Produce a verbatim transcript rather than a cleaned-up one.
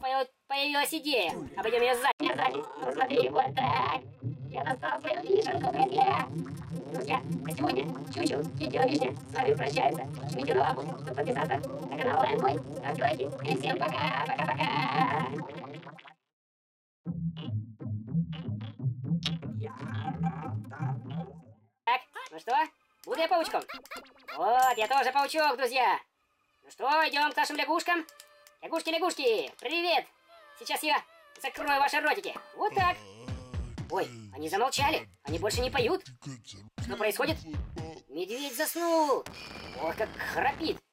появ- появилась идея. Обойдем ее сзади. Я сзади. Ну смотри, вот так. Я достал свою вишенку, друзья. Друзья, на сегодня Чучу и Теловишня с вами прощаются. Жмите лапу, чтобы подписаться на канал Лайнбой. Ставьте лайки. И всем пока, пока-пока. Так, ну что? Буду я паучком? Вот, я тоже паучок, друзья. Ну что, идем к нашим лягушкам? Лягушки-лягушки, привет! Сейчас я закрою ваши ротики. Вот так. Ой, они замолчали. Они больше не поют. Что происходит? Медведь заснул. Ох, как храпит.